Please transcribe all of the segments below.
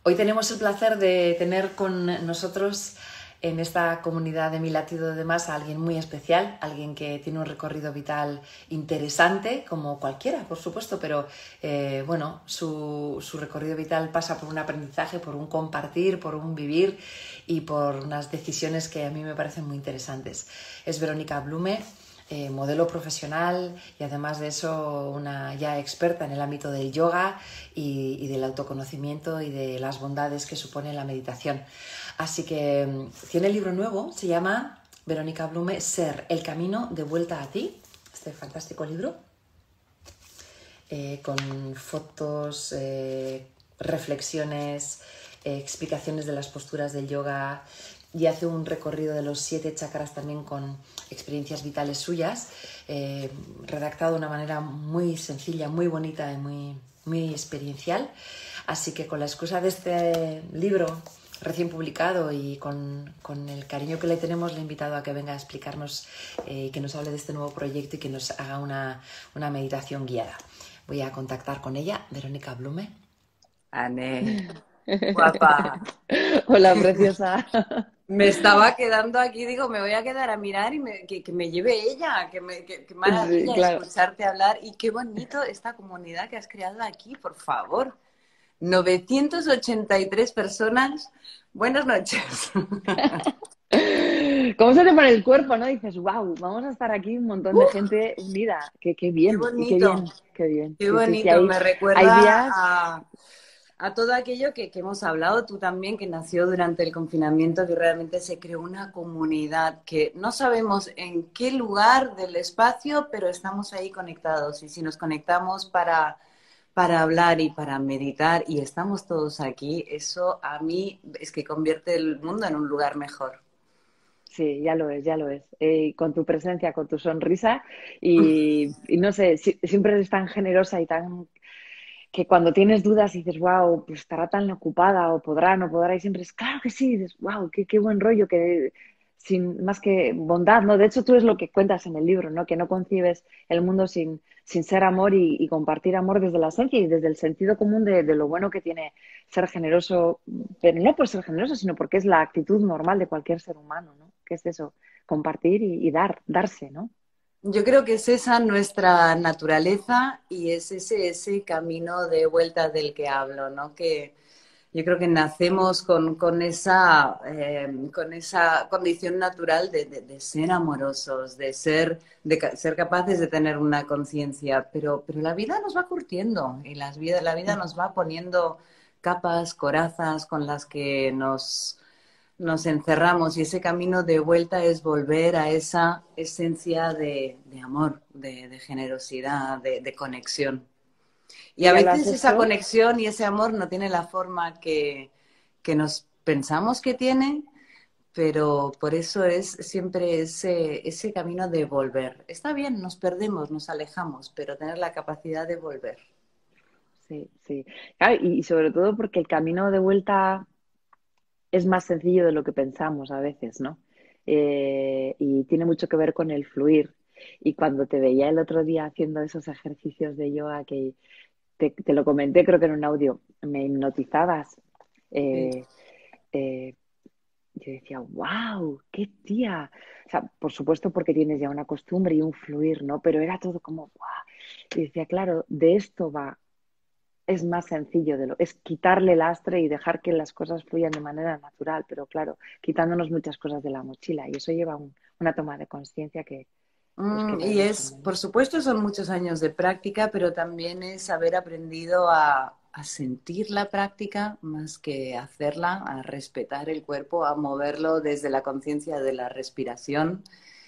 Hoy tenemos el placer de tener con nosotros en esta comunidad de Mi Latido de Más a alguien muy especial, alguien que tiene un recorrido vital interesante, como cualquiera, por supuesto, pero bueno, su recorrido vital pasa por un aprendizaje, por un compartir, por un vivir y por unas decisiones que a mí me parecen muy interesantes. Es Verónica Blume, modelo profesional y además de eso una ya experta en el ámbito del yoga y del autoconocimiento y de las bondades que supone la meditación. Así que tiene el libro nuevo, se llama Verónica Blume, Ser, el camino de vuelta a ti, este fantástico libro, con fotos, reflexiones, explicaciones de las posturas del yoga, y hace un recorrido de los 7 chakras también con experiencias vitales suyas, redactado de una manera muy sencilla, muy bonita y muy experiencial. Así que con la excusa de este libro recién publicado y con el cariño que le tenemos, le he invitado a que venga a explicarnos, que nos hable de este nuevo proyecto y que nos haga una meditación guiada. Voy a contactar con ella, Verónica Blume. Anel, guapa. Hola, preciosa. Me estaba quedando aquí, digo, me voy a quedar a mirar y que me lleve ella, que Sí, maravilla claro. escucharte hablar y qué bonito esta comunidad que has creado aquí, por favor. 983 personas, buenas noches. ¿Cómo se te pone el cuerpo, no? Dices, wow, vamos a estar aquí un montón de ¡Uf! gente unida. Qué Qué bien, y qué bonito, bien, qué bien. qué Sí, sí, sí, bonito. Me hay recuerda días. a todo aquello que hemos hablado, tú también, que nació durante el confinamiento, que realmente se creó una comunidad que no sabemos en qué lugar del espacio, pero estamos ahí conectados. Y si nos conectamos para hablar y para meditar y estamos todos aquí, eso a mí es que convierte el mundo en un lugar mejor. Sí, ya lo es, ya lo es. Con tu presencia, con tu sonrisa y no sé, siempre eres tan generosa y tan que cuando tienes dudas y dices, wow, pues estará tan ocupada o podrá, no podrá, y siempre es, claro que sí, dices, wow, qué buen rollo, que sin más que bondad, ¿no? De hecho, tú es lo que cuentas en el libro, ¿no? Que no concibes el mundo sin ser amor y compartir amor desde la esencia y desde el sentido común de lo bueno que tiene ser generoso, pero no por ser generoso, sino porque es la actitud normal de cualquier ser humano, ¿no? Que es eso, compartir y darse, ¿no? Yo creo que es esa nuestra naturaleza y es ese camino de vuelta del que hablo, ¿no? Que yo creo que nacemos con esa condición natural de ser amorosos, ser capaces de tener una conciencia, pero la vida nos va curtiendo y la vida nos va poniendo capas, corazas con las que nos encerramos y ese camino de vuelta es volver a esa esencia de amor, de generosidad, de conexión. Y ¿Tú a ya lo has veces esa hecho? conexión y ese amor no tiene la forma que nos pensamos que tiene, pero por eso es siempre ese camino de volver. Está bien, nos perdemos, nos alejamos, pero tener la capacidad de volver. Sí, sí. Claro, y sobre todo porque el camino de vuelta es más sencillo de lo que pensamos a veces, ¿no? Y tiene mucho que ver con el fluir. Y cuando te veía el otro día haciendo esos ejercicios de yoga que te lo comenté, creo que en un audio, me hipnotizabas. Sí. eh, eh, yo decía, wow, qué tía. O sea, por supuesto porque tienes ya una costumbre y un fluir, ¿no? Pero era todo como, wow. Y decía, claro, de esto va, es más sencillo es quitarle lastre y dejar que las cosas fluyan de manera natural, pero claro, quitándonos muchas cosas de la mochila y eso lleva una toma de conciencia que pues que Y merece, es, ¿no? por supuesto, son muchos años de práctica, pero también es haber aprendido a sentir la práctica más que hacerla, a respetar el cuerpo, a moverlo desde la conciencia de la respiración.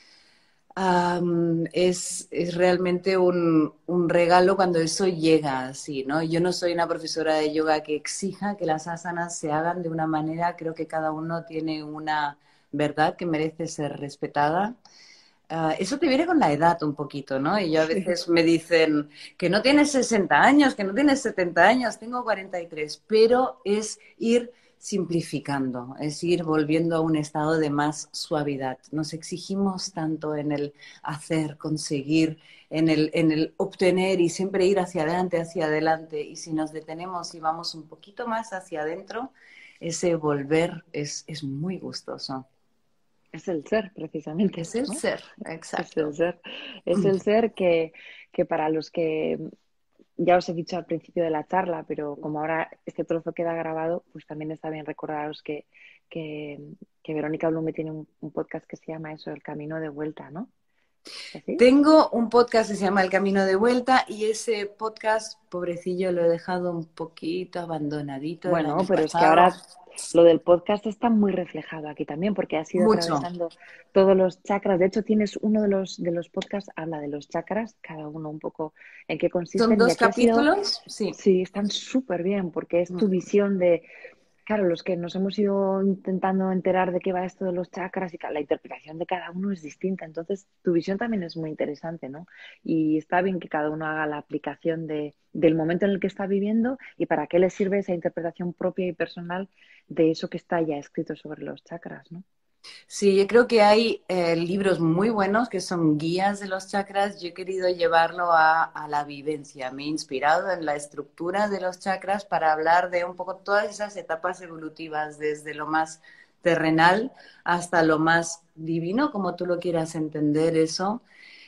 Es realmente un regalo cuando eso llega así, ¿no? Yo no soy una profesora de yoga que exija que las asanas se hagan de una manera, creo que cada uno tiene una verdad que merece ser respetada. Eso te viene con la edad un poquito, ¿no? Y yo a Sí. veces me dicen que no tienes 60 años, que no tienes 70 años, tengo 43, pero es ir simplificando, es ir volviendo a un estado de más suavidad. Nos exigimos tanto en el hacer, conseguir, en el obtener y siempre ir hacia adelante. Y si nos detenemos y vamos un poquito más hacia adentro, ese volver es muy gustoso. Es el ser, precisamente, Es el ¿no? ser, Es el exacto. ser. Es el ser que para los que ya os he dicho al principio de la charla, pero como ahora este trozo queda grabado, pues también está bien recordaros que, que Verónica Blume tiene un podcast que se llama eso, El Camino de Vuelta, ¿no? ¿Es así? Tengo un podcast que se llama El Camino de Vuelta y ese podcast, pobrecillo, lo he dejado un poquito abandonadito el Bueno, año pero es que pasado. ahora lo del podcast está muy reflejado aquí también, porque has ido Mucho. atravesando todos los chakras. De hecho, tienes uno de los podcasts, habla de los chakras, cada uno un poco en qué Son consisten. Y dos aquí ha sido, capítulos, sí. sí, están súper bien, porque es tu visión de, claro, los que nos hemos ido intentando enterar de qué va esto de los chakras y la interpretación de cada uno es distinta. Entonces, tu visión también es muy interesante, ¿no? Y está bien que cada uno haga la aplicación del momento en el que está viviendo y para qué le sirve esa interpretación propia y personal de eso que está ya escrito sobre los chakras, ¿no? Sí, yo creo que hay libros muy buenos que son guías de los chakras. Yo he querido llevarlo a la vivencia. Me he inspirado en la estructura de los chakras para hablar de un poco todas esas etapas evolutivas, desde lo más terrenal hasta lo más divino, como tú lo quieras entender eso.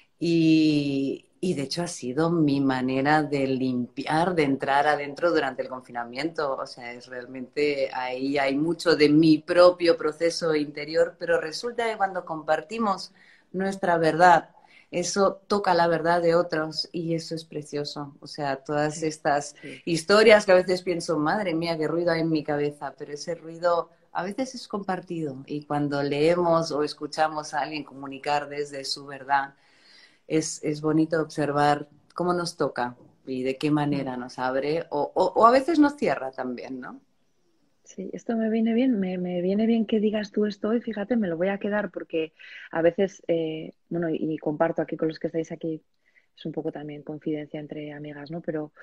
Y de hecho ha sido mi manera de limpiar, de entrar adentro durante el confinamiento. O sea, es realmente ahí hay mucho de mi propio proceso interior, pero resulta que cuando compartimos nuestra verdad, eso toca la verdad de otros y eso es precioso. O sea, todas Sí, estas sí. historias que a veces pienso, madre mía, qué ruido hay en mi cabeza, pero ese ruido a veces es compartido y cuando leemos o escuchamos a alguien comunicar desde su verdad, es bonito observar cómo nos toca y de qué Mm. manera nos abre o a veces nos cierra también, ¿no? Sí, esto me viene bien, me viene bien que digas tú esto y fíjate, me lo voy a quedar porque a veces, bueno, y comparto aquí con los que estáis aquí, es un poco también confidencia entre amigas, ¿no? Pero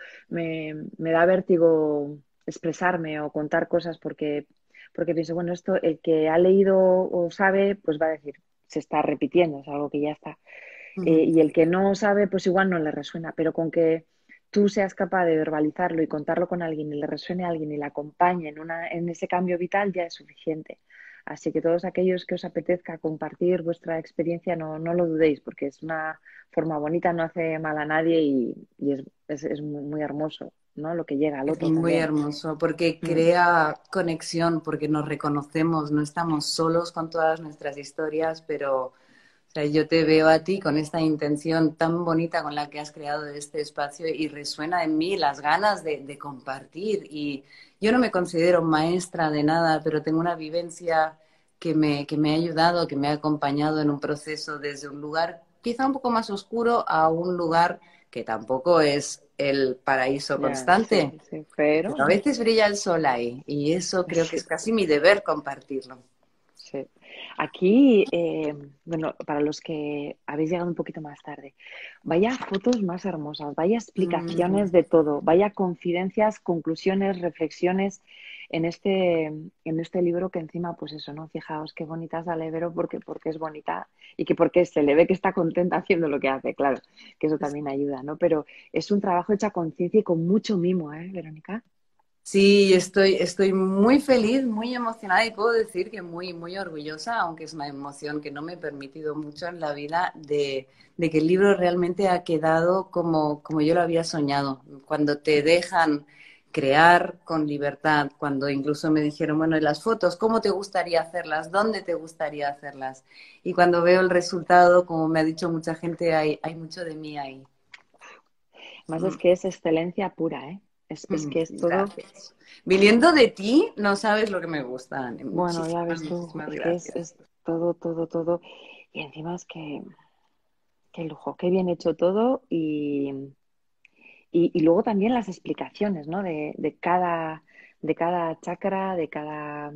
me da vértigo expresarme o contar cosas porque pienso, bueno, esto el que ha leído o sabe, pues va a decir, se está repitiendo, es algo que ya está. Ujú. Y el que no sabe, pues igual no le resuena, pero con que tú seas capaz de verbalizarlo y contarlo con alguien y le resuene a alguien y le acompañe en ese cambio vital ya es suficiente. Así que todos aquellos que os apetezca compartir vuestra experiencia, no lo dudéis, porque es una forma bonita, no hace mal a nadie y es muy, muy hermoso, ¿no? Lo que llega al Es otro muy también. hermoso porque Mm. crea conexión, porque nos reconocemos, no estamos solos con todas nuestras historias, pero o sea, yo te veo a ti con esta intención tan bonita con la que has creado este espacio y resuena en mí las ganas de compartir. Y yo no me considero maestra de nada, pero tengo una vivencia que me ha ayudado, que me ha acompañado en un proceso desde un lugar quizá un poco más oscuro a un lugar que tampoco es el paraíso Ya, sí, constante, sí, pero pero a veces brilla el sol ahí y eso creo que sí. es casi mi deber compartirlo. Sí. Aquí, bueno, para los que habéis llegado un poquito más tarde, vaya fotos más hermosas, vaya Mm. explicaciones de todo, vaya confidencias, conclusiones, reflexiones en este libro que encima, pues eso, ¿no? Fijaos qué bonita sale Vero porque es bonita y que porque se le ve que está contenta haciendo lo que hace, claro, que eso también ayuda, ¿no? Pero es un trabajo hecho a conciencia y con mucho mimo, ¿eh, Verónica? Sí, estoy muy feliz, muy emocionada y puedo decir que muy, muy orgullosa, aunque es una emoción que no me he permitido mucho en la vida, de que el libro realmente ha quedado como yo lo había soñado. Cuando te dejan crear con libertad, cuando incluso me dijeron, bueno, ¿y las fotos, cómo te gustaría hacerlas? ¿Dónde te gustaría hacerlas? Y cuando veo el resultado, como me ha dicho mucha gente, hay mucho de mí ahí. Más es Mm. que es excelencia pura, ¿eh? Es que es todo. Gracias. Viniendo de ti, no sabes lo que me gusta, Ani. Bueno, ya Muchísimas, ves tú, muchísimas es que gracias. es todo, todo, todo. Y encima es que, qué lujo, qué bien hecho todo. Y luego también las explicaciones, ¿no? De cada chakra, de cada...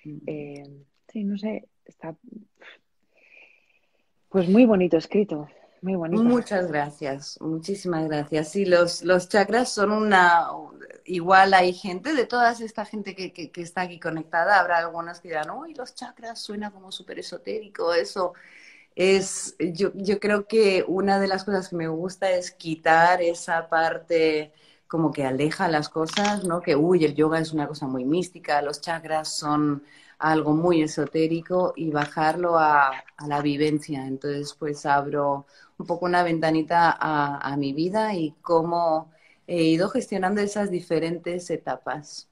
sí, no sé, está pues muy bonito escrito. Muy bonito. Muchas gracias, muchísimas gracias. Sí, los chakras son igual hay gente, de toda esta gente que está aquí conectada, habrá algunas que dirán, uy, los chakras suena como súper esotérico, eso. Yo creo que una de las cosas que me gusta es quitar esa parte como que aleja las cosas, ¿no? Que, uy, el yoga es una cosa muy mística, los chakras son algo muy esotérico y bajarlo a la vivencia. Entonces, pues abro un poco una ventanita a mi vida y cómo he ido gestionando esas diferentes etapas.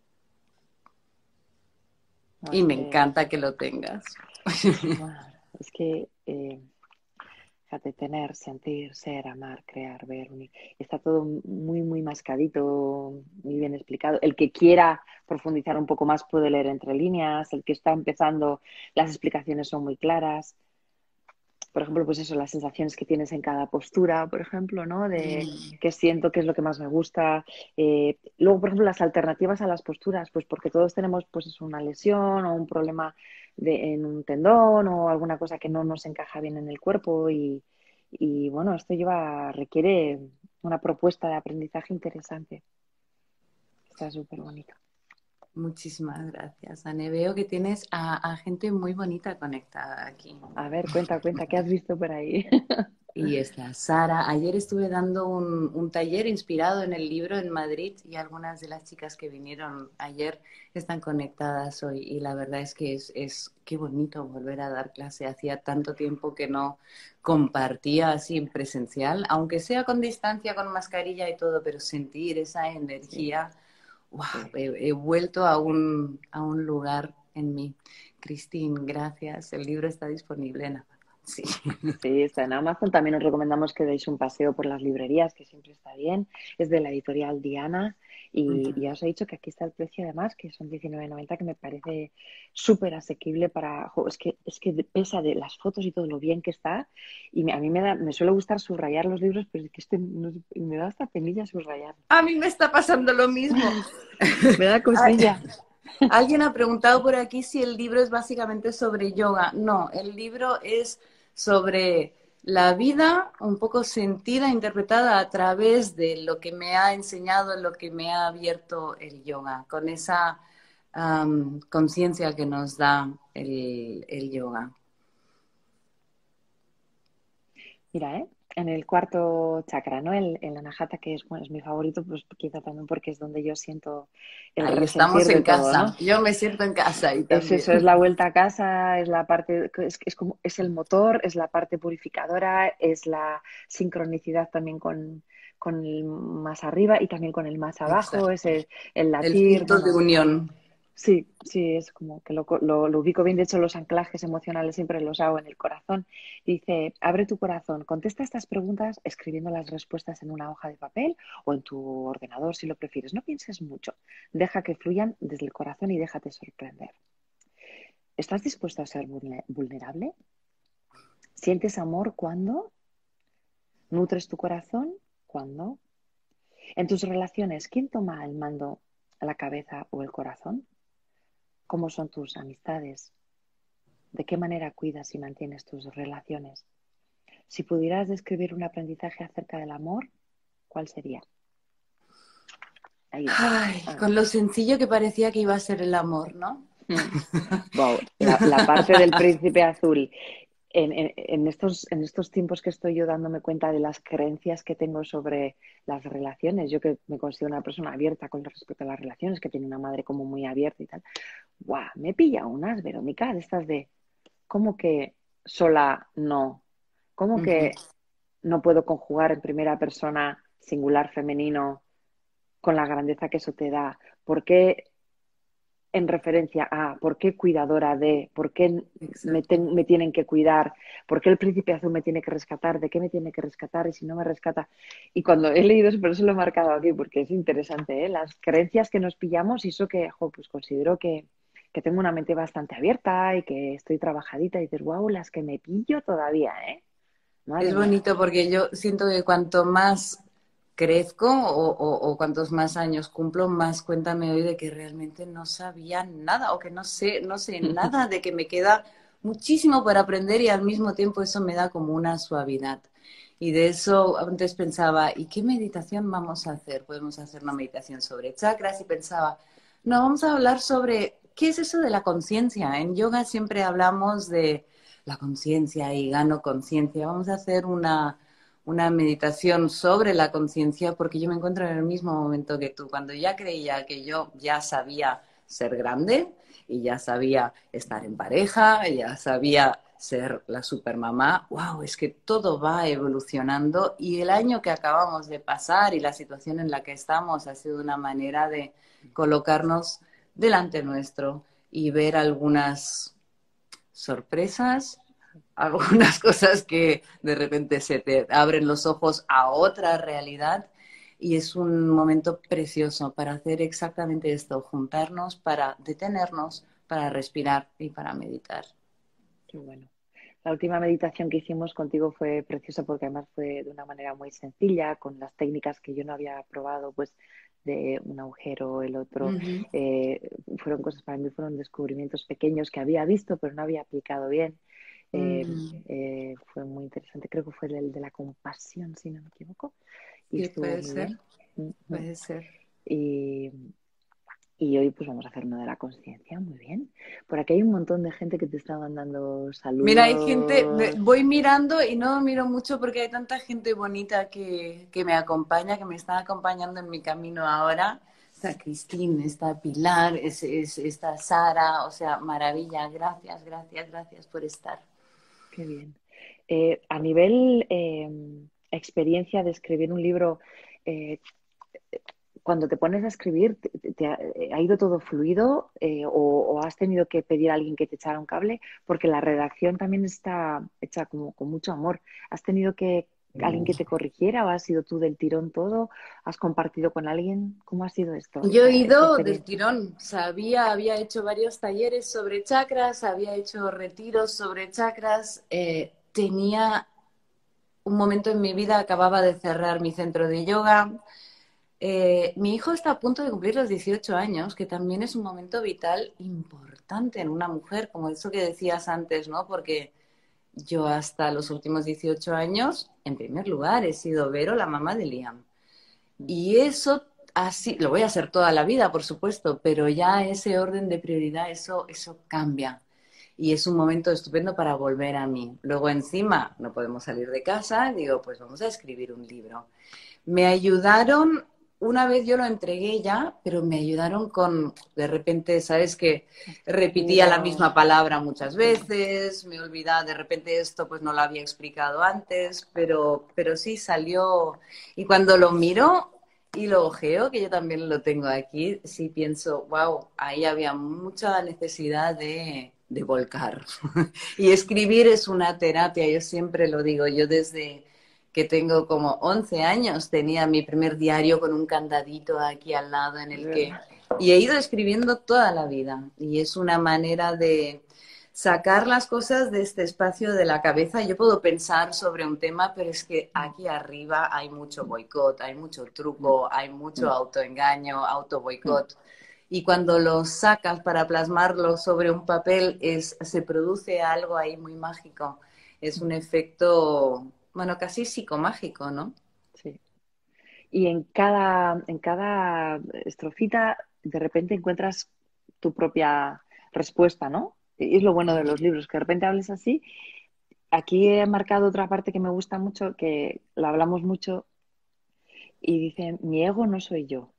No, Y es me que, encanta que lo tengas. bueno, es que fíjate, tener, sentir, ser, amar, crear, ver, unir. Está todo muy, muy mascadito, muy bien explicado. El que quiera profundizar un poco más puede leer entre líneas. El que está empezando, las explicaciones son muy claras. Por ejemplo, pues eso, las sensaciones que tienes en cada postura, por ejemplo, ¿no? De qué siento, qué es lo que más me gusta. Luego, por ejemplo, las alternativas a las posturas, pues porque todos tenemos pues eso, una lesión o un problema en un tendón o alguna cosa que no nos encaja bien en el cuerpo y bueno, requiere una propuesta de aprendizaje interesante. Está súper bonito. Muchísimas gracias, Anne. Veo que tienes a gente muy bonita conectada aquí. A ver, cuenta, ¿qué has visto por ahí? Y está Sara. Ayer estuve dando un taller inspirado en el libro en Madrid y algunas de las chicas que vinieron ayer están conectadas hoy. Y la verdad es que es qué bonito volver a dar clase. Hacía tanto tiempo que no compartía así en presencial, aunque sea con distancia, con mascarilla y todo, pero sentir esa Sí, energía. Wow, sí. he vuelto a un lugar en mí. Cristín, gracias. El libro está disponible en Amazon. Sí. Sí, está en Amazon. También os recomendamos que deis un paseo por las librerías, que siempre está bien. Es de la editorial Diana y ya os he dicho que aquí está el precio además, que son 19,90, que me parece súper asequible para... es que pesa de las fotos y todo lo bien que está. Y a mí me suele gustar subrayar los libros, pero es que me da hasta penilla subrayar. A mí me está pasando lo mismo. Me da cosilla. Alguien ha preguntado por aquí si el libro es básicamente sobre yoga. No, el libro es sobre la vida un poco sentida, interpretada a través de lo que me ha enseñado, lo que me ha abierto el yoga, con esa conciencia que nos da el yoga. Mira, en el cuarto chakra, ¿no? El anahata, que es, bueno, es mi favorito, pues quizá también porque es donde yo siento el Ahí estamos resentir de en todo, casa. ¿no? Yo me siento en casa ahí Es también. eso, es la vuelta a casa, es la parte, es el motor, es la parte purificadora, es la sincronicidad también con el más arriba y también con el más abajo, Exacto. es el El latir, punto de bueno, unión. sí, sí, es como que lo ubico bien. De hecho, los anclajes emocionales siempre los hago en el corazón. Dice, abre tu corazón, contesta estas preguntas escribiendo las respuestas en una hoja de papel o en tu ordenador si lo prefieres. No pienses mucho, deja que fluyan desde el corazón y déjate sorprender. ¿Estás dispuesto a ser vulnerable? ¿Sientes amor cuando? ¿Nutres tu corazón? ¿Cuándo? En tus relaciones, ¿quién toma el mando, la cabeza o el corazón? ¿Cómo son tus amistades? ¿De qué manera cuidas y mantienes tus relaciones? Si pudieras describir un aprendizaje acerca del amor, ¿cuál sería? Ahí va. Ay, A ver. con lo sencillo que parecía que iba a ser el amor, ¿no? Wow, la parte del príncipe azul. En estos tiempos que estoy yo dándome cuenta de las creencias que tengo sobre las relaciones, yo que me considero una persona abierta con respecto a las relaciones, que tiene una madre como muy abierta y tal, ¡guau! Me pilla unas, Verónica, de estas de, ¿cómo que sola no? ¿Cómo Ujú. que no puedo conjugar en primera persona singular femenino con la grandeza que eso te da? ¿Por qué en referencia a por qué cuidadora de, por qué Exacto. me tienen que cuidar, por qué el príncipe azul me tiene que rescatar, de qué me tiene que rescatar y si no me rescata? Y cuando he leído eso, por eso lo he marcado aquí, porque es interesante, ¿eh? Las creencias que nos pillamos y eso que, pues considero que tengo una mente bastante abierta y que estoy trabajadita y dices, wow, las que me pillo todavía, ¿eh? Madre Es mía. bonito porque yo siento que cuanto más crezco o cuantos más años cumplo, más cuenta me doy de que realmente no sabía nada o que no sé nada, de que me queda muchísimo por aprender y al mismo tiempo eso me da como una suavidad. Y de eso antes pensaba, ¿y qué meditación vamos a hacer? Podemos hacer una meditación sobre chakras y pensaba, no, vamos a hablar sobre qué es eso de la conciencia. En yoga siempre hablamos de la conciencia y gano conciencia. Vamos a hacer una meditación sobre la conciencia porque yo me encuentro en el mismo momento que tú. Cuando ya creía que yo ya sabía ser grande y ya sabía estar en pareja, ya sabía ser la supermamá, wow, es que todo va evolucionando y el año que acabamos de pasar y la situación en la que estamos ha sido una manera de colocarnos delante nuestro y ver algunas sorpresas, algunas cosas que de repente se te abren los ojos a otra realidad y es un momento precioso para hacer exactamente esto, juntarnos para detenernos, para respirar y para meditar. Qué bueno. La última meditación que hicimos contigo fue preciosa porque además fue de una manera muy sencilla, con las técnicas que yo no había probado, pues de un agujero, el otro. Uh-huh. Fueron cosas para mí, fueron descubrimientos pequeños que había visto, pero no había aplicado bien. Fue muy interesante. Creo que fue el de la compasión, si no me equivoco. Y Sí, estuvo puede muy ser, bien. puede ser. Y, y hoy pues vamos a hacer uno de la conciencia, muy bien. Por aquí hay un montón de gente que te está mandando Mira, hay gente, saludos. voy mirando y no miro mucho porque hay tanta gente bonita que me acompaña, que me está acompañando en mi camino ahora. Está Cristín, está Pilar, está Sara, o sea, maravilla. Gracias, gracias, gracias por estar. Qué bien. A nivel experiencia de escribir un libro, eh, cuando te pones a escribir, ¿ha ido todo fluido o has tenido que pedir a alguien que te echara un cable? Porque la redacción también está hecha como con mucho amor. ¿Has tenido que alguien que te corrigiera o has sido tú del tirón todo? ¿Has compartido con alguien? ¿Cómo ha sido esto, Yo he esta ido del experiencia? tirón, sabía, había hecho varios talleres sobre chakras, había hecho retiros sobre chakras, tenía un momento en mi vida, acababa de cerrar mi centro de yoga. Mi hijo está a punto de cumplir los 18 años, que también es un momento vital importante en una mujer, como eso que decías antes, ¿no? Porque yo hasta los últimos 18 años, en primer lugar, he sido Vero, la mamá de Liam. Y eso así, lo voy a hacer toda la vida, por supuesto, pero ya ese orden de prioridad, eso cambia. Y es un momento estupendo para volver a mí. Luego encima no podemos salir de casa, digo, pues vamos a escribir un libro. Me ayudaron, una vez yo lo entregué ya, pero me ayudaron con, de repente, ¿sabes que repetía la Estructura, misma palabra muchas sí. veces, me olvidaba, de repente esto pues no lo había explicado antes, pero sí salió. Y cuando lo miro y lo ojeo, que yo también lo tengo aquí, sí pienso, wow, ahí había mucha necesidad de volcar. Y escribir es una terapia, yo siempre lo digo, yo desde que tengo como 11 años, tenía mi primer diario con un candadito aquí al lado en Es el que... verdad. Y he ido escribiendo toda la vida y es una manera de sacar las cosas de este espacio de la cabeza. Yo puedo pensar sobre un tema, pero es que aquí arriba hay mucho boicot, hay mucho truco, hay mucho autoengaño, auto boicot. Y cuando lo sacas para plasmarlo sobre un papel, se produce algo ahí muy mágico. Es un efecto, bueno, casi psicomágico, ¿no? Sí. Y en cada estrofita, de repente encuentras tu propia respuesta, ¿no? Y es lo bueno de los libros, que de repente hables así. Aquí he marcado otra parte que me gusta mucho, que la hablamos mucho, y dice, mi ego no soy yo.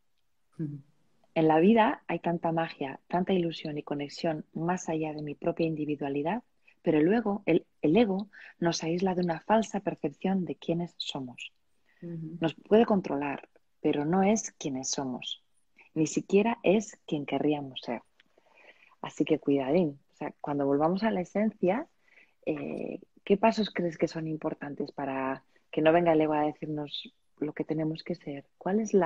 En la vida hay tanta magia, tanta ilusión y conexión más allá de mi propia individualidad, pero luego el ego nos aísla de una falsa percepción de quiénes somos. Nos puede controlar, pero no es quienes somos. Ni siquiera es quien querríamos ser. Así que cuidadín. O sea, cuando volvamos a la esencia, ¿qué pasos crees que son importantes para que no venga el ego a decirnos lo que tenemos que ser? ¿Cuál es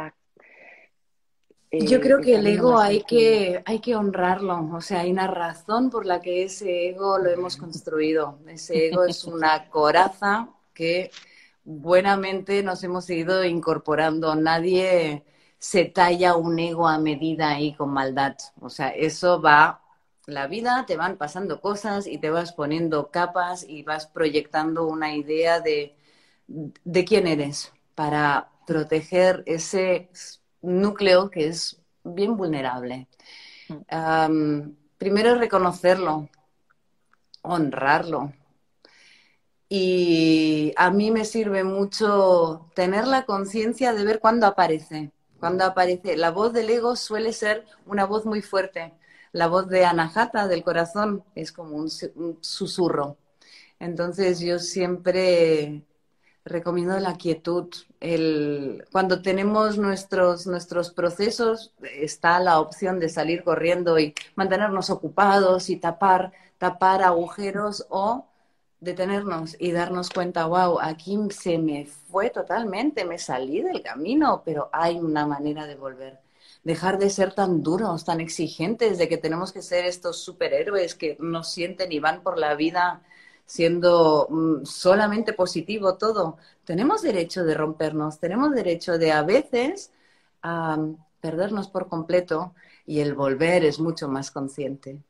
Yo creo el que el camino ego más sencillo? hay que honrarlo, o sea, hay una razón por la que ese ego lo hemos construido. Ese ego es una coraza que buenamente nos hemos ido incorporando. Nadie se talla un ego a medida ahí con maldad. O sea, eso va, la vida te van pasando cosas y te vas poniendo capas y vas proyectando una idea de quién eres para proteger ese núcleo que es bien vulnerable. Primero reconocerlo, honrarlo. Y a mí me sirve mucho tener la conciencia de ver cuándo aparece. Cuando aparece, la voz del ego suele ser una voz muy fuerte. La voz de Anahata, del corazón, es como un susurro. Entonces yo siempre recomiendo la quietud. Cuando tenemos nuestros procesos, está la opción de salir corriendo y mantenernos ocupados y tapar agujeros, o detenernos y darnos cuenta, wow, aquí se me fue totalmente, me salí del camino, pero hay una manera de volver. Dejar de ser tan duros, tan exigentes, de que tenemos que ser estos superhéroes que no sienten y van por la vida siendo solamente positivo todo. Tenemos derecho de rompernos, tenemos derecho de a veces perdernos por completo, y el volver es mucho más consciente.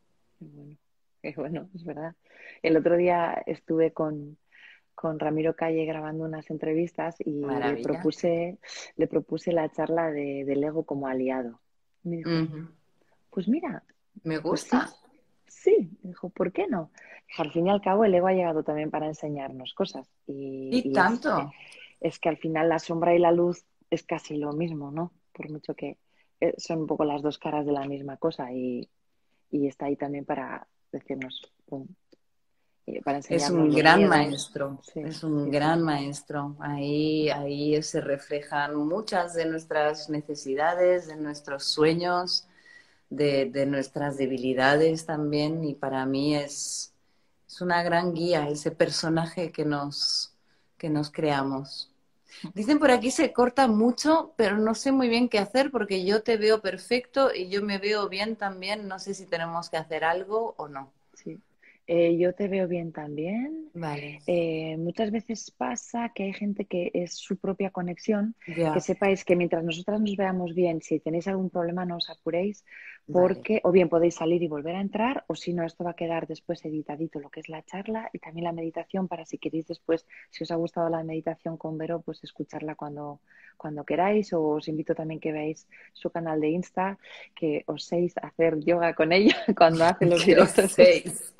Qué bueno, es verdad. El otro día estuve con Ramiro Calle grabando unas entrevistas y Maravilla. le propuse la charla del ego como aliado. Y me dijo, Ujú. pues mira, Me pues gusta. sí, sí. Me dijo, ¿por qué no? Dije, al fin y al cabo, el ego ha llegado también para enseñarnos cosas. Y Y tanto. es que al final la sombra y la luz es casi lo mismo, ¿no? Por mucho que son un poco las dos caras de la misma cosa y está ahí también para decirnos, pum, para Es enseñarnos un los gran miedos. maestro, Sí, es un sí, sí. gran maestro. Ahí se reflejan muchas de nuestras necesidades, de nuestros sueños, de nuestras debilidades también. Y para mí es una gran guía ese personaje que nos creamos. Dicen por aquí se corta mucho, pero no sé muy bien qué hacer porque yo te veo perfecto y yo me veo bien también. No sé si tenemos que hacer algo o no. Sí. Yo te veo bien también. Vale, Muchas veces pasa que hay gente que es su propia conexión, que ya, sepáis que mientras nosotras nos veamos bien, si tenéis algún problema no os apuréis, vale. porque o bien podéis salir y volver a entrar, o si no, esto va a quedar después editadito lo que es la charla y también la meditación para si queréis después, si os ha gustado la meditación con Vero, pues escucharla cuando queráis, o os invito también que veáis su canal de Insta, que oséis hacer yoga con ella cuando hace los Que os directos. seis.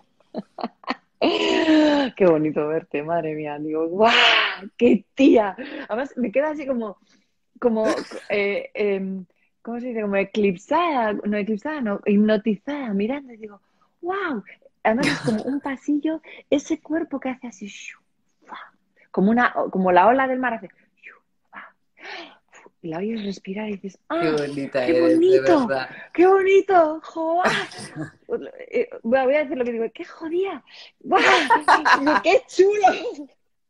Qué bonito verte, madre mía. Digo, ¡guau! ¡Qué tía! Además, me queda así como, ¿cómo se dice? Como eclipsada, no, hipnotizada, mirando y digo, ¡wow! Además es como un pasillo, ese cuerpo que hace así, ¡shu! ¡Fua! Como la ola del mar hace, ¡shu! ¡Fua! Y la oyes respirar y dices, Qué ¡ah! bonita ¡Qué eres, de bonito! verdad. ¡Qué bonito! ¡Joa! Voy a decir lo que digo, ¡qué jodida! ¡Buah! Digo, ¡qué chulo!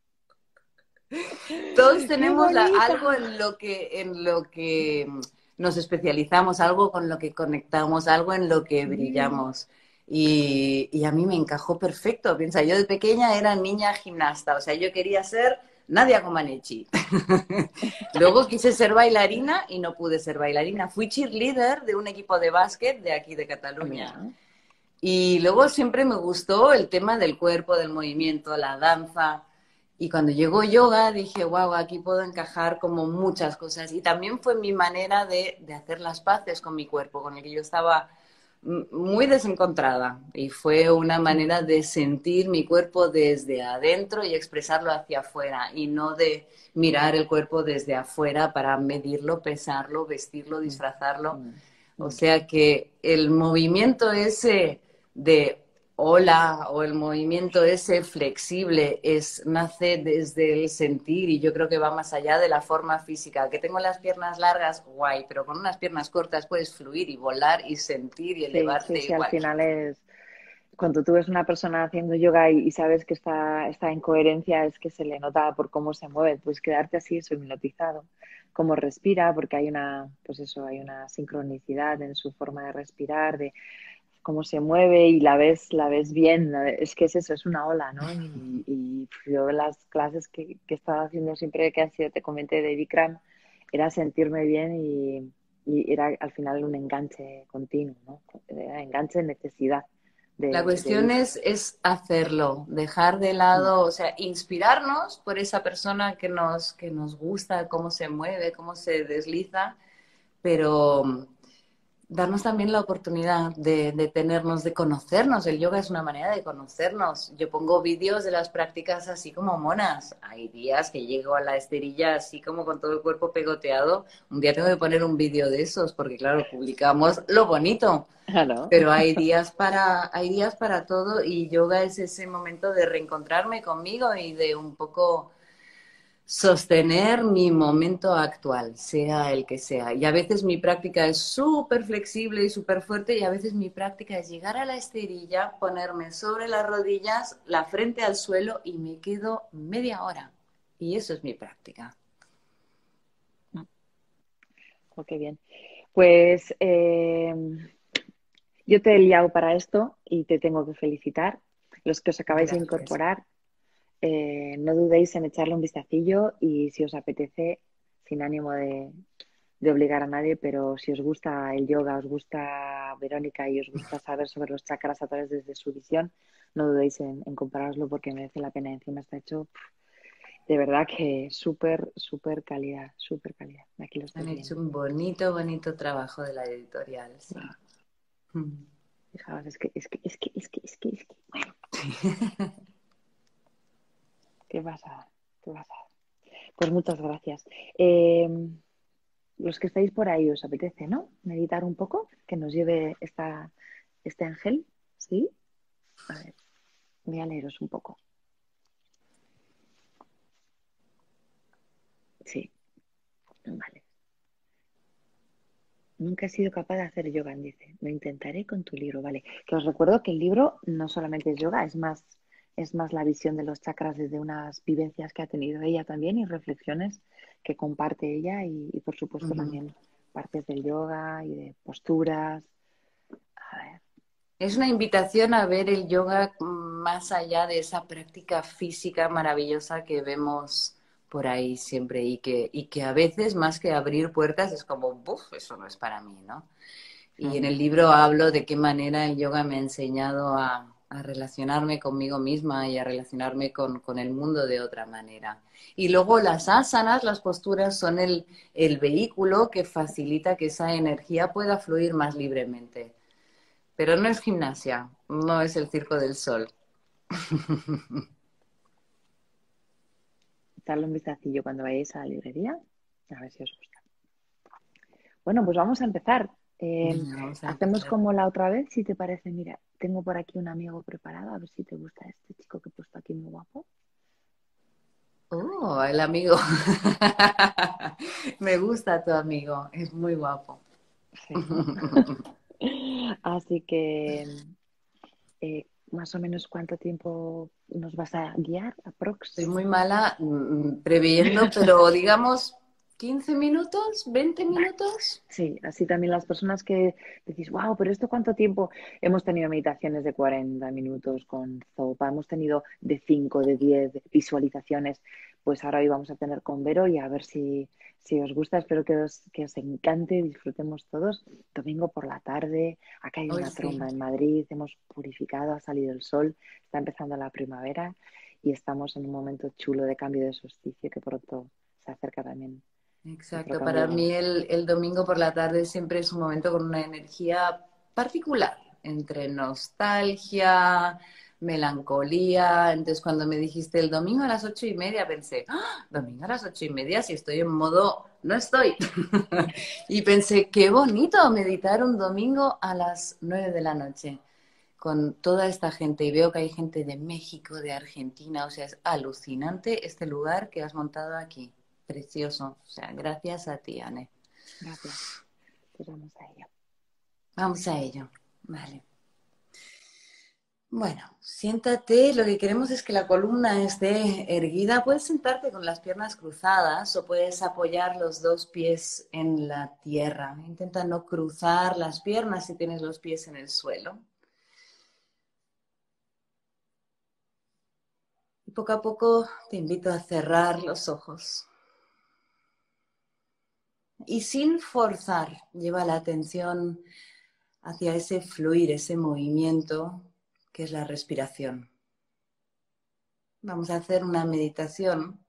Todos ¡Qué tenemos algo bonita! en lo que nos especializamos, algo con lo que conectamos, algo en lo que Sí. brillamos. Y a mí me encajó perfecto. Piensa, yo de pequeña era niña gimnasta, o sea, yo quería ser Nadia Comaneci. Luego quise ser bailarina y no pude ser bailarina. Fui cheerleader de un equipo de básquet de aquí de Ah, Cataluña. mira. Y luego siempre me gustó el tema del cuerpo, del movimiento, la danza. Y cuando llegó yoga dije, wow, aquí puedo encajar como muchas cosas. Y también fue mi manera de hacer las paces con mi cuerpo, con el que yo estaba muy desencontrada. Y fue una manera de sentir mi cuerpo desde adentro y expresarlo hacia afuera. Y no de mirar el cuerpo desde afuera para medirlo, pesarlo, vestirlo, Mm, disfrazarlo. mm, O mm. sea que el movimiento ese de ola, o el movimiento ese flexible, nace desde el sentir, y yo creo que va más allá de la forma física. Que tengo las piernas largas, guay, pero con unas piernas cortas puedes fluir y volar y sentir y Sí, sí, elevarte sí, al igual. final es cuando tú ves una persona haciendo yoga y sabes que está en coherencia, es que se le nota por cómo se mueve, pues quedarte así, eso, hipnotizado, cómo respira, porque pues eso, hay una sincronicidad en su forma de respirar, de cómo se mueve y la ves bien, es que es eso, es una ola, ¿no? Y yo las clases que estaba haciendo siempre que han sido, te comenté, de Bikram, era sentirme bien y era al final un enganche continuo, ¿no? Era enganche de necesidad. La de cuestión ir. es hacerlo, dejar de Mm. lado, o sea, inspirarnos por esa persona que nos gusta, cómo se mueve, cómo se desliza, pero darnos también la oportunidad de tenernos, de conocernos. El yoga es una manera de conocernos. Yo pongo vídeos de las prácticas así como monas. Hay días que llego a la esterilla así como con todo el cuerpo pegoteado. Un día tengo que poner un vídeo de esos porque, claro, publicamos lo bonito. Ah, ¿no? Pero hay días para todo y yoga es ese momento de reencontrarme conmigo y de un poco sostener mi momento actual, sea el que sea. Y a veces mi práctica es súper flexible y súper fuerte y a veces mi práctica es llegar a la esterilla, ponerme sobre las rodillas, la frente al suelo y me quedo media hora. Y eso es mi práctica. Oh, qué bien. Pues yo te he liado para esto y te tengo que felicitar. Los que os acabáis de Gracias. incorporar, no dudéis en echarle un vistacillo y si os apetece, sin ánimo de obligar a nadie, pero si os gusta el yoga, os gusta Verónica y os gusta saber sobre los chakras a través desde su visión, no dudéis en compararlo porque merece la pena. Encima está hecho de verdad que súper, súper calidad, súper calidad. Aquí lo Han estoy hecho viendo. un bonito, bonito trabajo de la editorial, sí. Wow. Fijaos, bueno, qué pasada, qué pasada. Pues muchas gracias. Eh, los que estáis por ahí, ¿os apetece, no? Meditar un poco, que nos lleve este ángel, ¿sí? A ver, voy a leeros un poco. Sí, vale. Nunca he sido capaz de hacer yoga, dice. Lo intentaré con tu libro, vale. Que os recuerdo que el libro no solamente es yoga, es más la visión de los chakras desde unas vivencias que ha tenido ella también y reflexiones que comparte ella y por supuesto Ujú. también partes del yoga y de posturas. A ver, Es una invitación a ver el yoga más allá de esa práctica física maravillosa que vemos por ahí siempre y que a veces más que abrir puertas es como, buf, eso no es para mí, ¿no? Y en el libro hablo de qué manera el yoga me ha enseñado a relacionarme conmigo misma y a relacionarme con el mundo de otra manera. Y luego las asanas, las posturas, son el vehículo que facilita que esa energía pueda fluir más libremente. Pero no es gimnasia, no es el Circo del Sol. darle un vistacillo cuando vayáis a la librería, a ver si os gusta. Bueno, pues vamos a empezar. Venga, vamos a Hacemos empezar. como la otra vez, si te parece. Mira, tengo por aquí un amigo preparado, a ver si te gusta este chico que he puesto aquí muy guapo. Oh, el amigo. Me gusta tu amigo, es muy guapo. Sí, ¿no? Así que, más o menos, ¿cuánto tiempo nos vas a guiar? Soy Aprox. muy mala previendo, pero digamos 15 minutos, 20 Vale. minutos. Sí, así también las personas que decís, wow, pero ¿esto cuánto tiempo? Hemos tenido meditaciones de 40 minutos con Zopa, hemos tenido de 5, de 10 visualizaciones, pues ahora hoy vamos a tener con Vero y a ver si os gusta, espero que os encante, disfrutemos todos. Domingo por la tarde, ha caído Hoy una sí. tromba en Madrid, hemos purificado, ha salido el sol, está empezando la primavera y estamos en un momento chulo de cambio de solsticio que pronto se acerca también otro Exacto, para cambio. mí el domingo por la tarde siempre es un momento con una energía particular, entre nostalgia, melancolía. Entonces cuando me dijiste el domingo a las 8:30, pensé, ¡ah! Domingo a las 8:30, si estoy en modo, no estoy. Y pensé, qué bonito meditar un domingo a las 9 de la noche con toda esta gente. Y veo que hay gente de México, de Argentina, o sea, es alucinante este lugar que has montado aquí. Precioso. O sea, gracias a ti, Anne. Gracias. Pues vamos a ello. Vamos a ello. Vale. Bueno, siéntate. Lo que queremos es que la columna esté erguida. Puedes sentarte con las piernas cruzadas o puedes apoyar los dos pies en la tierra. Intenta no cruzar las piernas si tienes los pies en el suelo. Y poco a poco te invito a cerrar los ojos. Y sin forzar, lleva la atención hacia ese fluir, ese movimiento que es la respiración. Vamos a hacer una meditación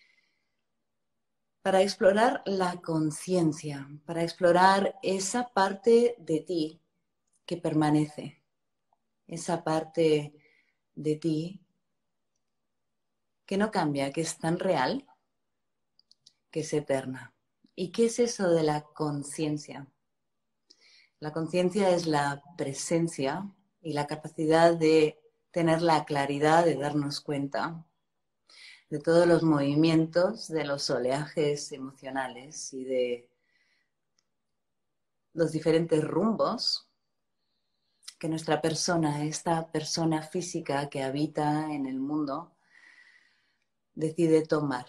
para explorar la conciencia, para explorar esa parte de ti que permanece, esa parte de ti que no cambia, que es tan real, que es eterna. ¿Y qué es eso de la conciencia? La conciencia es la presencia y la capacidad de tener la claridad de darnos cuenta de todos los movimientos, de los oleajes emocionales y de los diferentes rumbos que nuestra persona, esta persona física que habita en el mundo, decide tomar.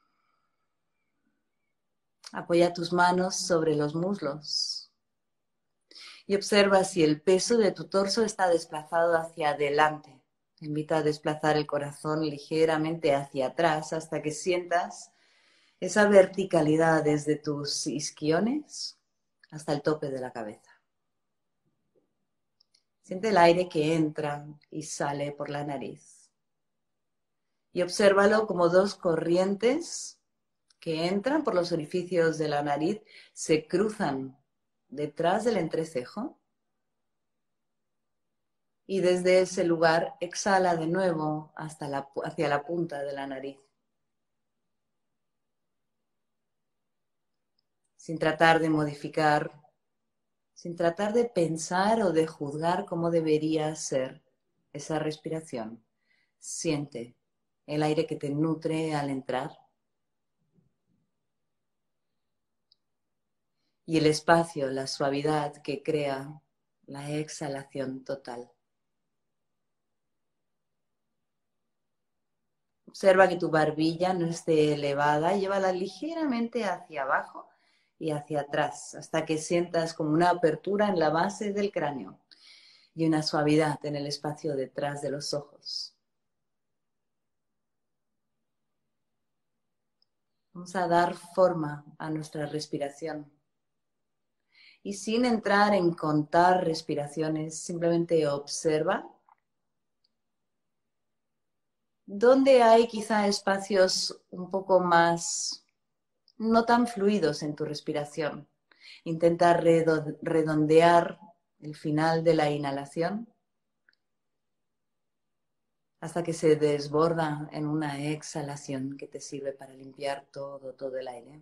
Apoya tus manos sobre los muslos y observa si el peso de tu torso está desplazado hacia adelante. Te invita a desplazar el corazón ligeramente hacia atrás hasta que sientas esa verticalidad desde tus isquiones hasta el tope de la cabeza. Siente el aire que entra y sale por la nariz. Y obsérvalo como dos corrientes que entran por los orificios de la nariz, se cruzan detrás del entrecejo y desde ese lugar exhala de nuevo hacia la punta de la nariz. Sin tratar de modificar, sin tratar de pensar o de juzgar cómo debería ser esa respiración. Siente el aire que te nutre al entrar y el espacio, la suavidad que crea la exhalación total. Observa que tu barbilla no esté elevada, llévala ligeramente hacia abajo y hacia atrás hasta que sientas como una apertura en la base del cráneo y una suavidad en el espacio detrás de los ojos. Vamos a dar forma a nuestra respiración. Y sin entrar en contar respiraciones, simplemente observa dónde hay quizá espacios un poco más no tan fluidos en tu respiración. Intenta redondear el final de la inhalación hasta que se desborda en una exhalación que te sirve para limpiar todo el aire.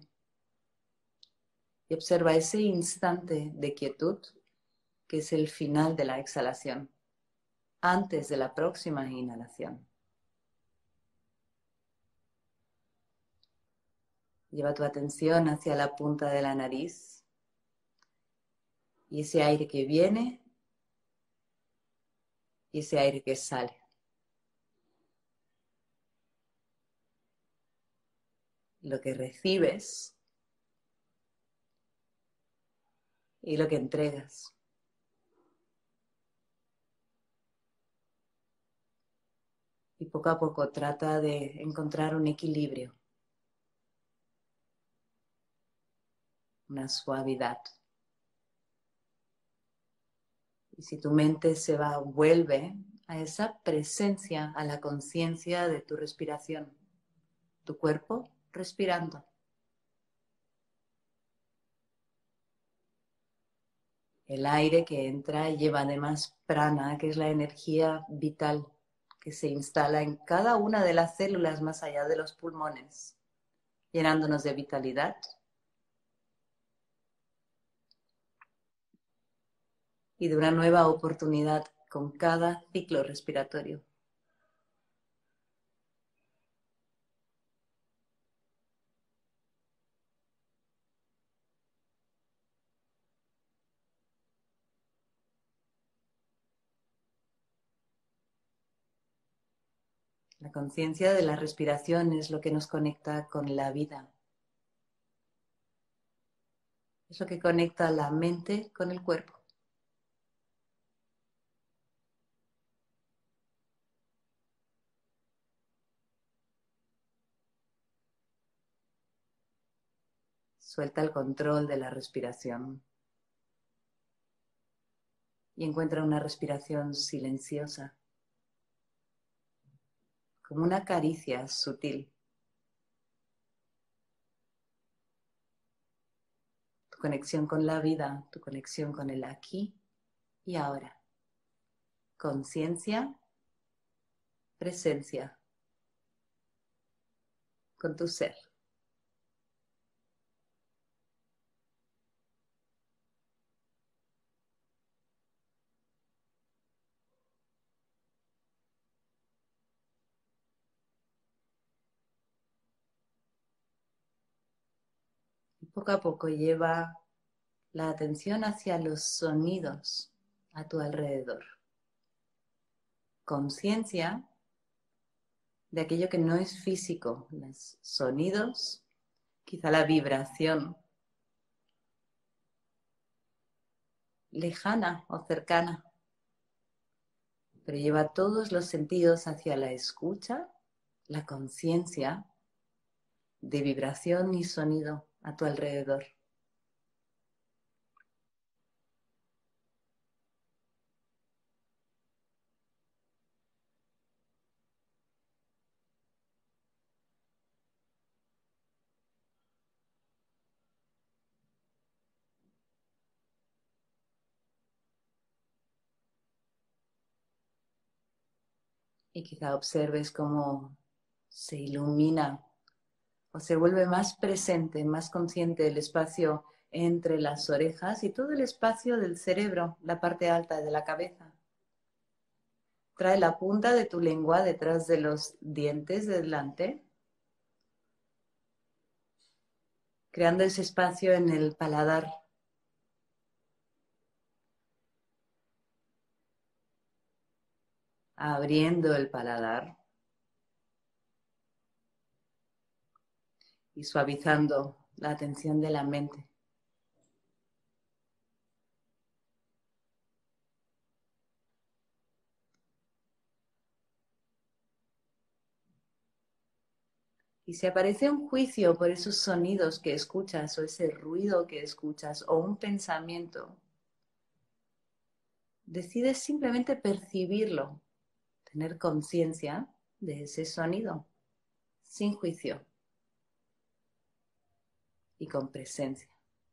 Y observa ese instante de quietud que es el final de la exhalación, antes de la próxima inhalación. Lleva tu atención hacia la punta de la nariz y ese aire que viene y ese aire que sale. Lo que recibes y lo que entregas. Y poco a poco trata de encontrar un equilibrio, una suavidad. Y si tu mente se va, vuelve a esa presencia, a la conciencia de tu respiración, tu cuerpo respirando. El aire que entra lleva además prana, que es la energía vital que se instala en cada una de las células más allá de los pulmones, llenándonos de vitalidad y de una nueva oportunidad con cada ciclo respiratorio. La conciencia de la respiración es lo que nos conecta con la vida. Es lo que conecta la mente con el cuerpo. Suelta el control de la respiración y encuentra una respiración silenciosa, como una caricia sutil. Tu conexión con la vida, tu conexión con el aquí y ahora. Conciencia, presencia, con tu ser. Y poco a poco lleva la atención hacia los sonidos a tu alrededor. Conciencia de aquello que no es físico, los sonidos, quizá la vibración lejana o cercana, pero lleva todos los sentidos hacia la escucha, la conciencia de vibración y sonido a tu alrededor. Y quizá observes cómo se ilumina o se vuelve más presente, más consciente el espacio entre las orejas y todo el espacio del cerebro, la parte alta de la cabeza. Trae la punta de tu lengua detrás de los dientes de delante, creando ese espacio en el paladar. Abriendo el paladar y suavizando la atención de la mente. Y si aparece un juicio por esos sonidos que escuchas o ese ruido que escuchas o un pensamiento, decides simplemente percibirlo, tener conciencia de ese sonido, sin juicio y con presencia.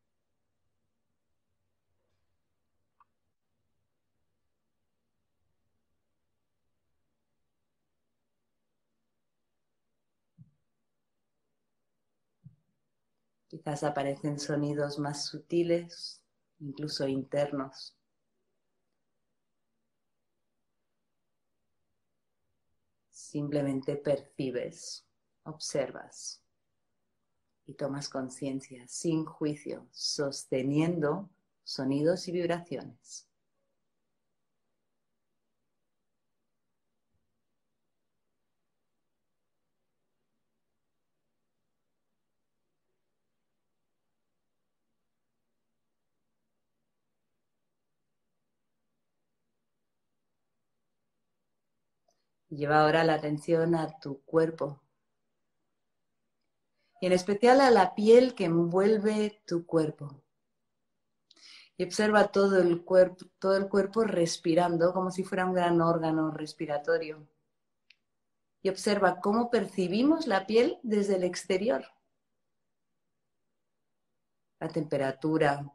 Quizás aparecen sonidos más sutiles, incluso internos. Simplemente percibes, observas y tomas conciencia sin juicio, sosteniendo sonidos y vibraciones. Lleva ahora la atención a tu cuerpo y en especial a la piel que envuelve tu cuerpo. Y observa todo el cuerpo respirando como si fuera un gran órgano respiratorio. Y observa cómo percibimos la piel desde el exterior. La temperatura,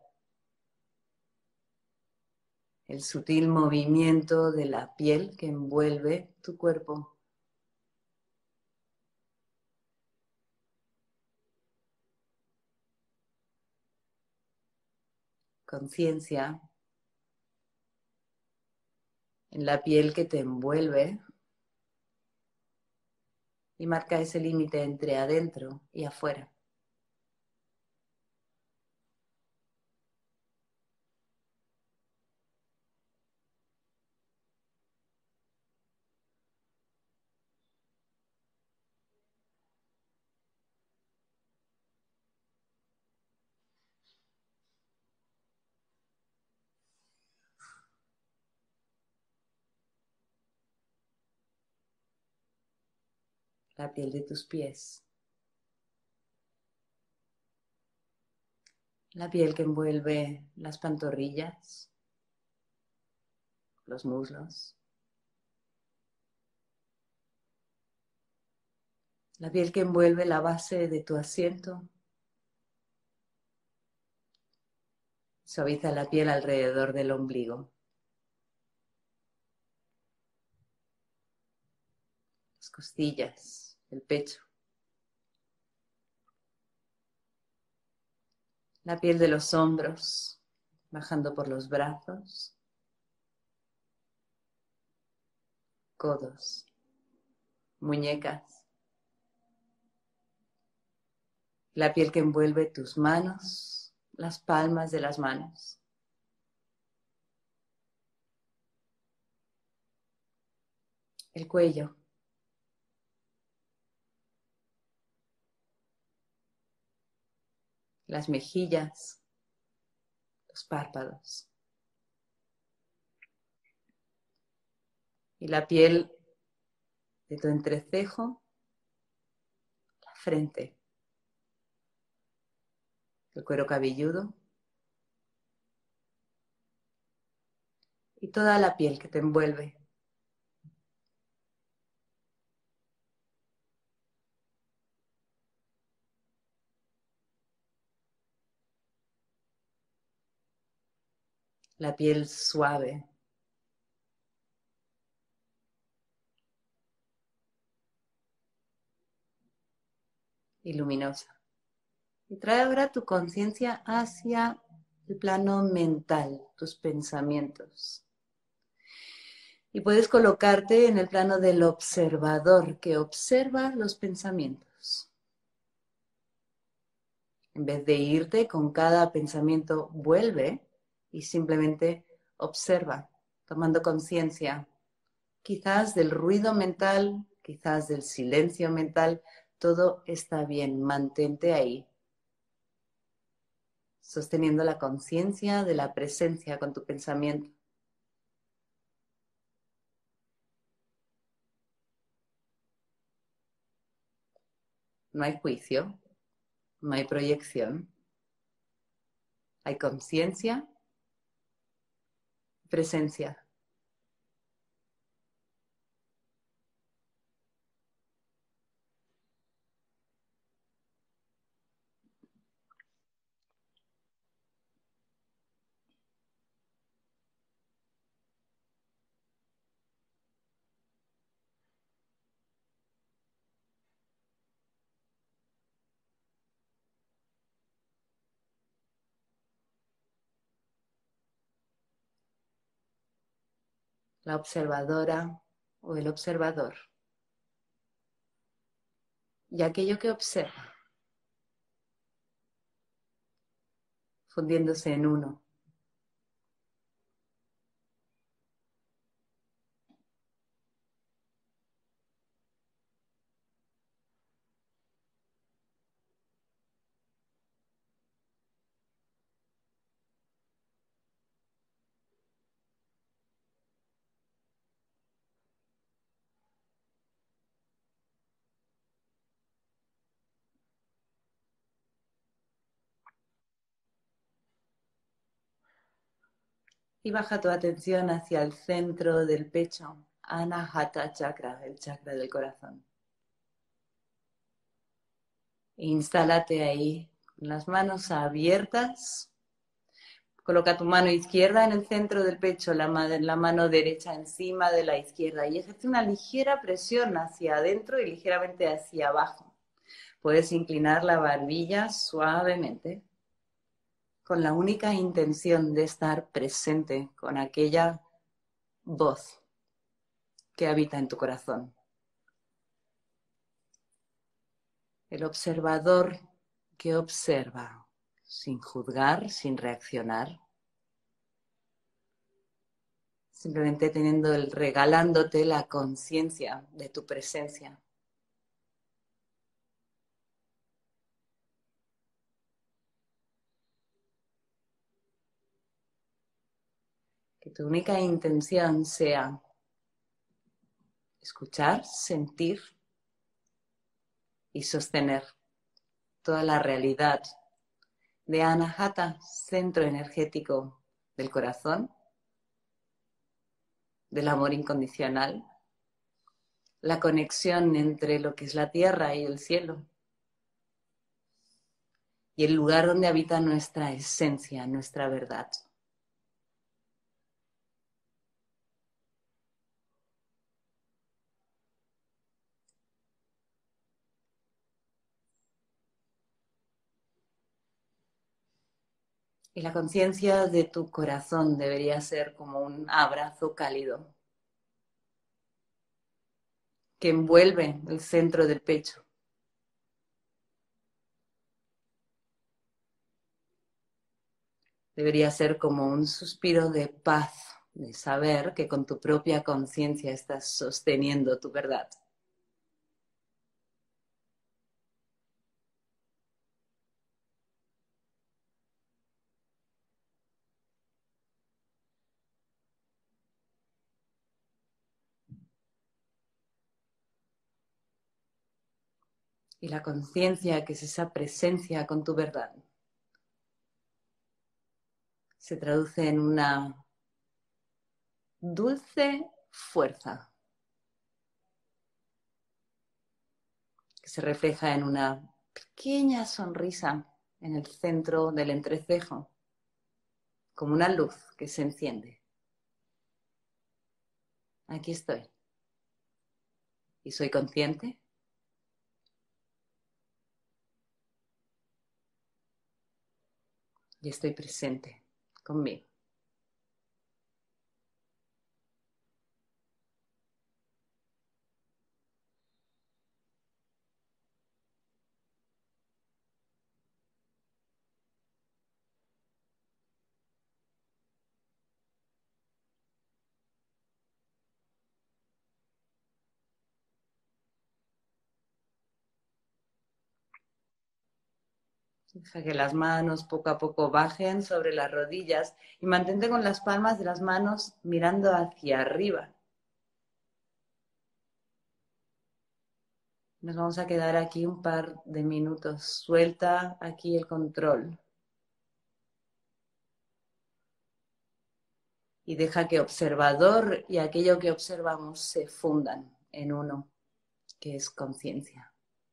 el sutil movimiento de la piel que envuelve tu cuerpo. Conciencia en la piel que te envuelve y marca ese límite entre adentro y afuera. La piel de tus pies. La piel que envuelve las pantorrillas, los muslos, La piel que envuelve la base de tu asiento. Suaviza la piel alrededor del ombligo. Las costillas, el pecho. La piel de los hombros, bajando por los brazos. Codos, muñecas. La piel que envuelve tus manos, las palmas de las manos. El cuello. Las mejillas, los párpados. Y la piel de tu entrecejo, la frente. El cuero cabelludo. Y toda la piel que te envuelve. La piel suave. Y luminosa. Y trae ahora tu conciencia hacia el plano mental, tus pensamientos. Y puedes colocarte en el plano del observador que observa los pensamientos. En vez de irte con cada pensamiento, vuelve y simplemente observa, tomando conciencia, quizás del ruido mental, quizás del silencio mental. Todo está bien, mantente ahí, sosteniendo la conciencia de la presencia con tu pensamiento. No hay juicio, no hay proyección, hay conciencia, presencia. La observadora o el observador. Y aquello que observa, fundiéndose en uno. Y baja tu atención hacia el centro del pecho, Anahata Chakra, el chakra del corazón. Instálate ahí, con las manos abiertas. Coloca tu mano izquierda en el centro del pecho, la mano derecha encima de la izquierda y ejerce una ligera presión hacia adentro y ligeramente hacia abajo. Puedes inclinar la barbilla suavemente, con la única intención de estar presente con aquella voz que habita en tu corazón. El observador que observa, sin juzgar, sin reaccionar, simplemente regalándote la conciencia de tu presencia. Que tu única intención sea escuchar, sentir y sostener toda la realidad de Anahata, centro energético del corazón, del amor incondicional, la conexión entre lo que es la tierra y el cielo. Y el lugar donde habita nuestra esencia, nuestra verdad. Y la conciencia de tu corazón debería ser como un abrazo cálido que envuelve el centro del pecho. Debería ser como un suspiro de paz, de saber que con tu propia conciencia estás sosteniendo tu verdad. Y la conciencia, que es esa presencia con tu verdad, se traduce en una dulce fuerza que se refleja en una pequeña sonrisa en el centro del entrecejo, como una luz que se enciende. Aquí estoy. Y soy consciente. Y estoy presente conmigo. Deja que las manos poco a poco bajen sobre las rodillas y mantente con las palmas de las manos mirando hacia arriba. Nos vamos a quedar aquí un par de minutos. Suelta aquí el control. Y deja que observador y aquello que observamos se fundan en uno, que es conciencia.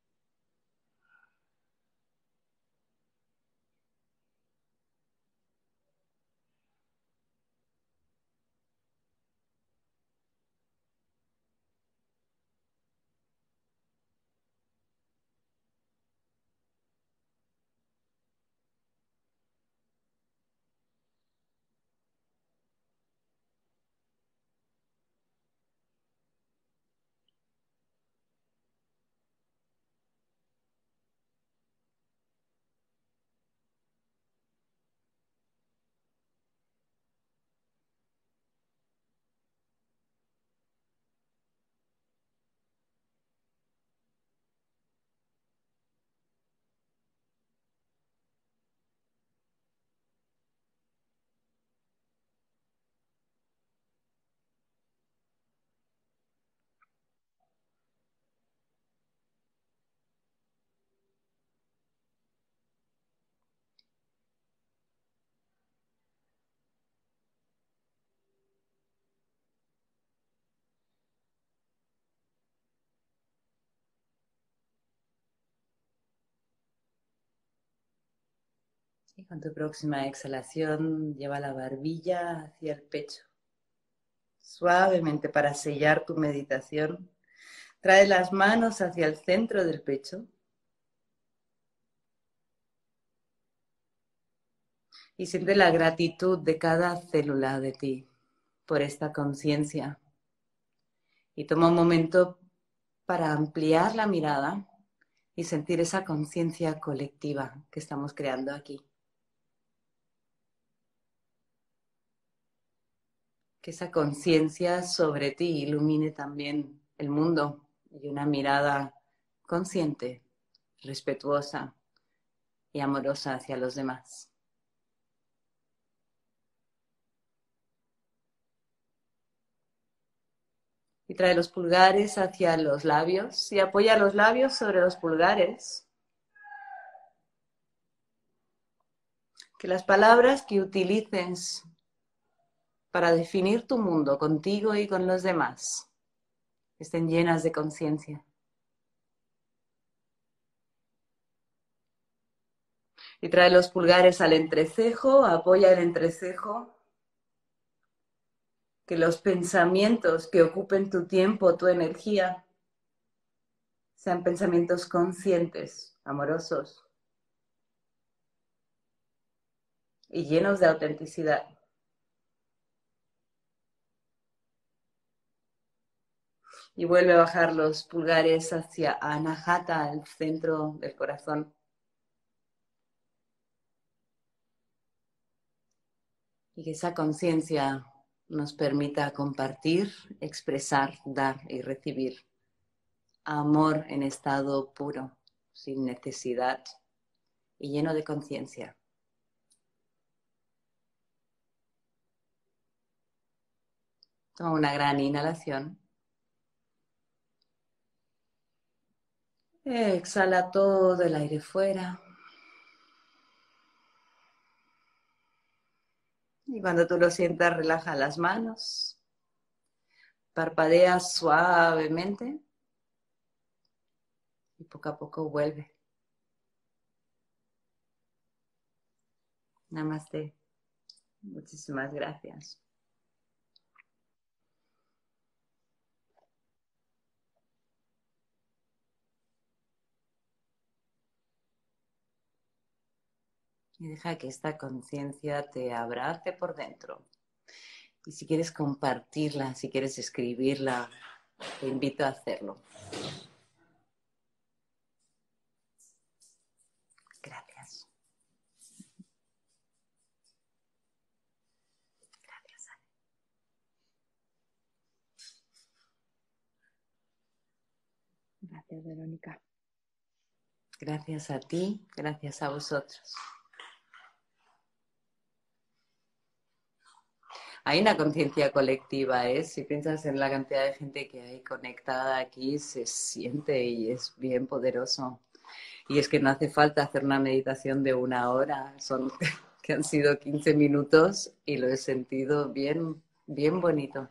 Y con tu próxima exhalación, lleva la barbilla hacia el pecho. Suavemente para sellar tu meditación, trae las manos hacia el centro del pecho y siente la gratitud de cada célula de ti por esta conciencia. Y toma un momento para ampliar la mirada y sentir esa conciencia colectiva que estamos creando aquí. Que esa conciencia sobre ti ilumine también el mundo y una mirada consciente, respetuosa y amorosa hacia los demás. Y trae los pulgares hacia los labios y apoya los labios sobre los pulgares. Que las palabras que utilices para definir tu mundo contigo y con los demás que estén llenas de conciencia. Y trae los pulgares al entrecejo, apoya el entrecejo. Que los pensamientos que ocupen tu tiempo, tu energía, sean pensamientos conscientes, amorosos y llenos de autenticidad. Y vuelve a bajar los pulgares hacia Anahata, el centro del corazón. Y que esa conciencia nos permita compartir, expresar, dar y recibir amor en estado puro, sin necesidad y lleno de conciencia. Toma una gran inhalación. Exhala todo el aire fuera. Y cuando tú lo sientas, relaja las manos. Parpadea suavemente. Y poco a poco vuelve. Namaste. Muchísimas gracias. Y deja que esta conciencia te abrace por dentro. Y si quieres compartirla, si quieres escribirla, te invito a hacerlo. Gracias. Gracias, Ana. Gracias, Verónica. Gracias a ti, gracias a vosotros. Hay una conciencia colectiva, ¿eh? Si piensas en la cantidad de gente que hay conectada aquí, se siente y es bien poderoso. Y es que no hace falta hacer una meditación de 1 hora, son que han sido 15 minutos y lo he sentido bien, bien bonito.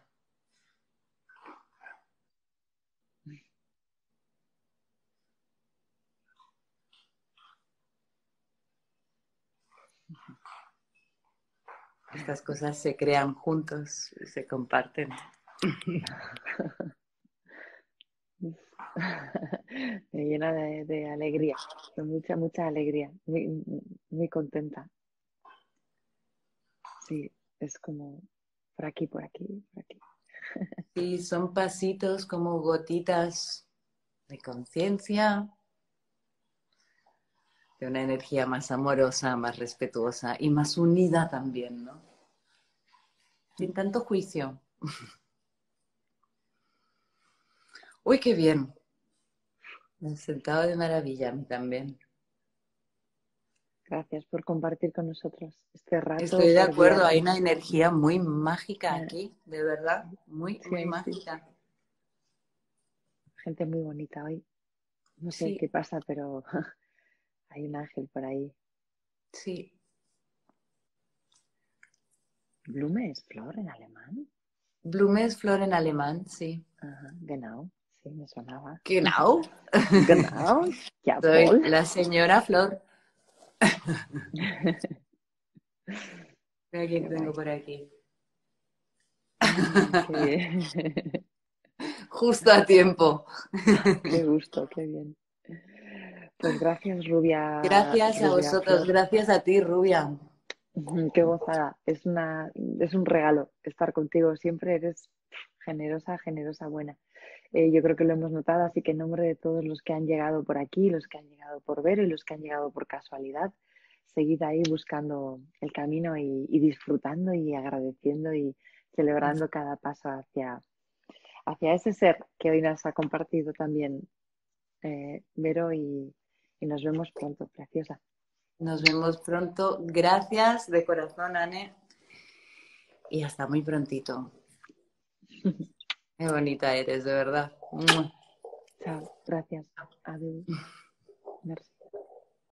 Estas cosas se crean juntos y se comparten. Me llena de alegría, de mucha, mucha alegría, muy, muy contenta. Sí, es como por aquí, por aquí, por aquí. Sí, son pasitos como gotitas de conciencia, de una energía más amorosa, más respetuosa y más unida también, ¿no? Sin tanto juicio. Uy, qué bien. Me he sentado de maravilla a mí también. Gracias por compartir con nosotros este rato Estoy de acuerdo, hay cordial. una energía muy mágica aquí, de verdad, muy, Sí, muy sí, mágica. gente muy bonita hoy. No sé Sí, qué pasa, pero hay un ángel por ahí. sí. ¿Blume es flor en alemán? Blume es flor en alemán, sí. Ajá, genau, sí, me sonaba. Genau. Genau, Soy jawohl. la señora Flor. Mira quién Qué tengo guay. por aquí. Qué bien. Justo a tiempo. Qué gusto, qué bien. Pues gracias, Rubia, Gracias a Rubia vosotros, Flor. gracias a ti, Rubia. Qué gozada. Es un regalo estar contigo. Siempre eres generosa, generosa, buena. Yo creo que lo hemos notado, así que en nombre de todos los que han llegado por aquí, los que han llegado por ver y los que han llegado por casualidad, seguid ahí buscando el camino y disfrutando y agradeciendo y celebrando cada paso hacia ese ser que hoy nos ha compartido también Vero y nos vemos pronto, preciosa. Nos vemos pronto. Gracias de corazón, Anne. Y hasta muy prontito. Qué bonita eres, de verdad. Chao, gracias. Adiós. Merci.